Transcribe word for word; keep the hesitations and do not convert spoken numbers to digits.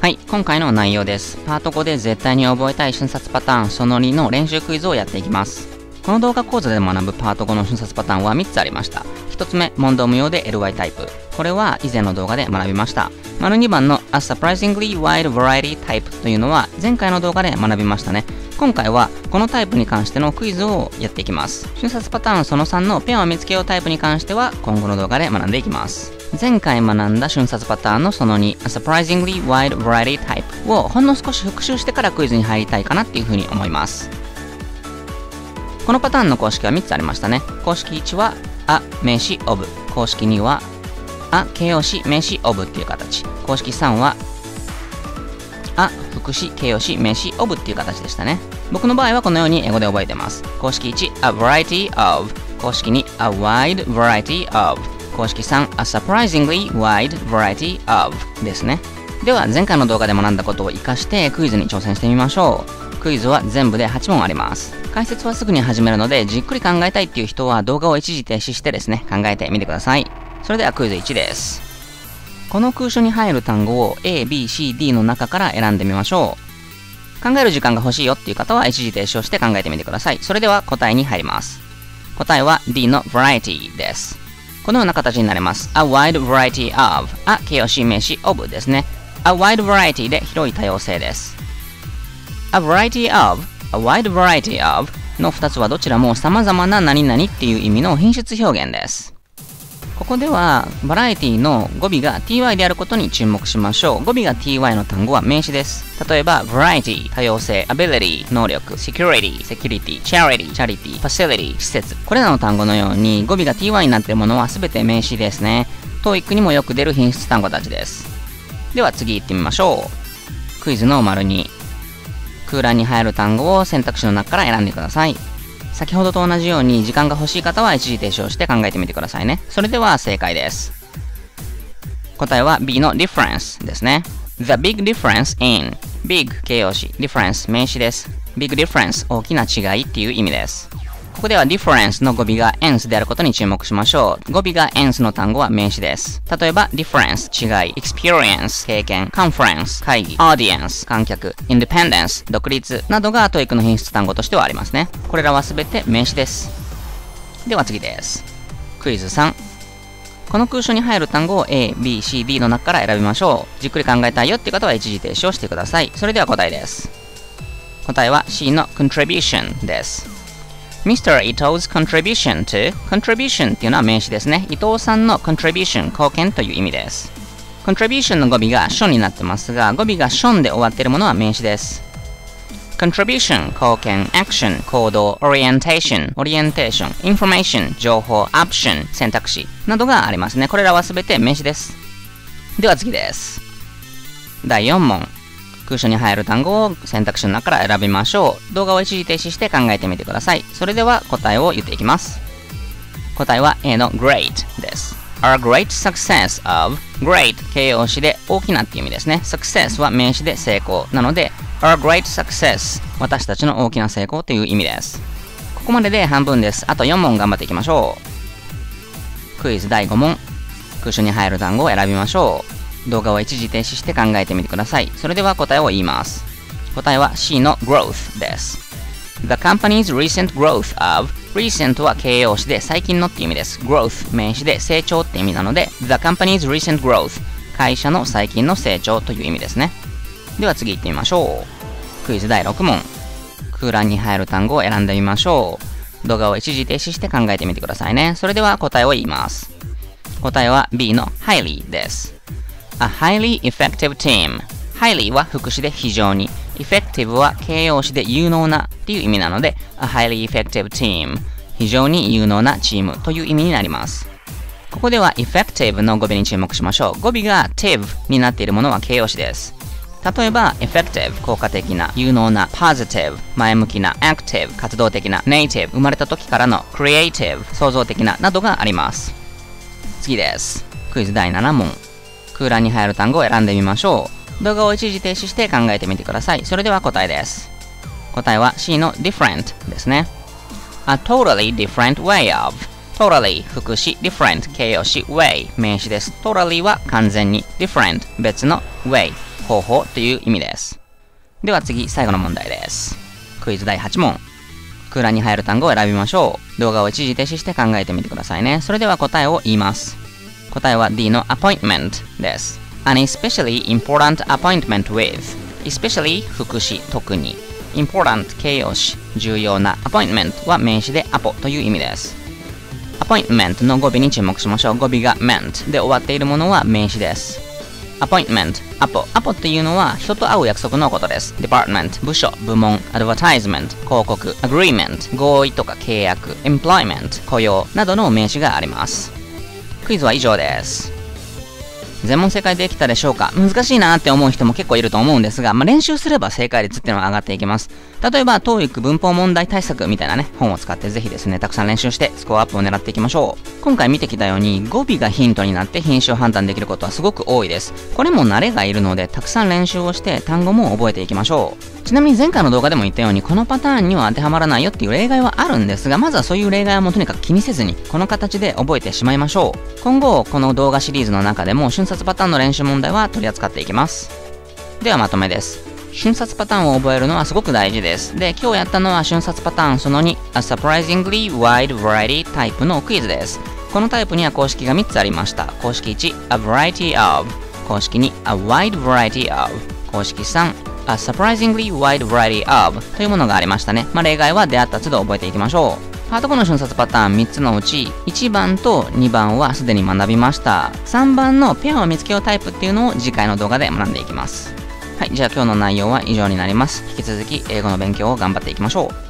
はい、今回の内容です。パートごで絶対に覚えたい瞬殺パターンそのにの練習クイズをやっていきます。この動画講座で学ぶパートごの瞬殺パターンはみっつありました。ひとつめ、問答無用で エルワイ タイプ。これは以前の動画で学びました。丸にばんの A surprisingly wide variety type というのは前回の動画で学びましたね。今回はこのタイプに関してのクイズをやっていきます。瞬殺パターンそのさんのペアを見つけようタイプに関しては今後の動画で学んでいきます。前回学んだ瞬殺パターンのそのに A surprisingly wide variety type をほんの少し復習してからクイズに入りたいかなっていうふうに思います。このパターンの公式はみっつありましたね。公式いちは A 名詞 of、 公式には A 形容詞名詞 of っていう形、公式さんは A 副詞形容詞名詞 of っていう形でしたね。僕の場合はこのように英語で覚えてます。公式いち A variety of、 公式に A wide variety of、 公式さん A surprisingly wide variety of ですね。では前回の動画で学んだことを活かしてクイズに挑戦してみましょう。クイズは全部ではち問あります。解説はすぐに始めるのでじっくり考えたいっていう人は動画を一時停止してですね、考えてみてください。それではクイズいちです。この空所に入る単語を A、B、C、D の中から選んでみましょう。考える時間が欲しいよっていう方は一時停止をして考えてみてください。それでは答えに入ります。答えは D の variety です。このような形になります。A wide variety of、 A 形容詞名詞 of ですね。A wide variety で広い多様性です。A variety of、 A wide variety of のふたつはどちらも様々な何々っていう意味の品質表現です。ここではバラエティの語尾が ティーワイ であることに注目しましょう。語尾が ティーワイ の単語は名詞です。例えば variety 多様性、ability 能力、security セキュリティ、charity チャリティ、facility 施設、これらの単語のように語尾が ティーワイ になっているものはすべて名詞ですね。トーイックにもよく出る品質単語たちです。では次行ってみましょう。クイズの丸に、空欄に入る単語を選択肢の中から選んでください。先ほどと同じように時間が欲しい方は一時停止をして考えてみてくださいね。それでは正解です。答えは B の difference ですね。The big difference in、 big 形容詞、difference 名詞です。big difference 大きな違いっていう意味です。ここでは difference の語尾が ence であることに注目しましょう。語尾が ence の単語は名詞です。例えば difference 違い、experience 経験、conference 会議、audience 観客、independence 独立などがトーイックの品質単語としてはありますね。これらはすべて名詞です。では次です。クイズさん。この空所に入る単語を A、B、C、D の中から選びましょう。じっくり考えたいよっていう方は一時停止をしてください。それでは答えです。答えは C の contribution です。ミスター 伊藤 's contribution to、 contribution っていうのは名詞ですね。伊藤さんの contribution 貢献という意味です。contribution の語尾が shon になってますが、語尾が shon で終わっているものは名詞です。contribution 貢献、action 行動、orientation オリエンテーション、information 情報、option 選択肢などがありますね。これらはすべて名詞です。では次です。だいよん問。空所に入る単語を選択肢の中から選びましょう。動画を一時停止して考えてみてください。それでは答えを言っていきます。答えは A の great です。Our great success of、 great 形容詞で大きなっていう意味ですね。success は名詞で成功なので Our great success 私たちの大きな成功という意味です。ここまでで半分です。あとよん問頑張っていきましょう。クイズだいご問。空所に入る単語を選びましょう。動画を一時停止して考えてみてください。それでは答えを言います。答えは C の growth です。The company's recent growth of、 recent は形容詞で最近のって意味です。growth 名詞で成長って意味なので The company's recent growth 会社の最近の成長という意味ですね。では次行ってみましょう。クイズだいろく問。空欄に入る単語を選んでみましょう。動画を一時停止して考えてみてくださいね。それでは答えを言います。答えは B の highly です。A highly effective team。 highly は副詞で非常に、effective は形容詞で有能なっていう意味なので A highly effective team。 非常に有能なチームという意味になります。ここでは effective の語尾に注目しましょう。語尾が tive になっているものは形容詞です。例えば effective 効果的な、有能な、positive 前向きな、active 活動的な、native 生まれた時からの、creative 創造的ななどがあります。次です。クイズだいなな問。空欄に入る単語を選んでみましょう。動画を一時停止して考えてみてください。それでは答えです。答えは C の different ですね。A totally different way of。 totally 副詞、different 形容詞、way 名詞です。totally は完全に、different 別の way 方法という意味です。では次、最後の問題です。クイズだいはち問。空欄に入る単語を選びましょう。動画を一時停止して考えてみてくださいね。それでは答えを言います。答えは D の appointment です。An especially important appointment with especially 副詞特に important 形容詞重要な appointment は名詞でアポという意味です。appointment の語尾に注目しましょう。語尾が ment で終わっているものは名詞です。appointment アポアポっていうのは人と会う約束のことです。department 部署部門 advertisement 広告 agreement 合意とか契約 employment 雇用などの名詞があります。クイズは以上です。全問正解できたでしょうか？難しいなーって思う人も結構いると思うんですが、まあ、練習すれば正解率っていうのは上がっていきます。例えば、トーイック 文法問題対策みたいなね、本を使ってぜひですね、たくさん練習してスコアアップを狙っていきましょう。今回見てきたように、語尾がヒントになって品種を判断できることはすごく多いです。これも慣れがいるので、たくさん練習をして単語も覚えていきましょう。ちなみに前回の動画でも言ったように、このパターンには当てはまらないよっていう例外はあるんですが、まずはそういう例外はもうとにかく気にせずに、この形で覚えてしまいましょう。今後、この動画シリーズの中でも瞬殺パターンの練習問題は取り扱っていきます。ではまとめです。瞬殺パターンを覚えるのはすごく大事です。で、今日やったのは瞬殺パターンそのに A surprisingly wide variety タイプのクイズです。このタイプには公式がみっつありました。公式いち A variety of 公式に A wide variety of 公式さんA surprisingly wide variety of というものがありましたね。まあ、例外は出会った都度覚えていきましょう。パートごの瞬殺パターンみっつのうちいちばんとにばんはすでに学びました。さんばんのペアを見つけようタイプっていうのを次回の動画で学んでいきます。はい、じゃあ今日の内容は以上になります。引き続き英語の勉強を頑張っていきましょう。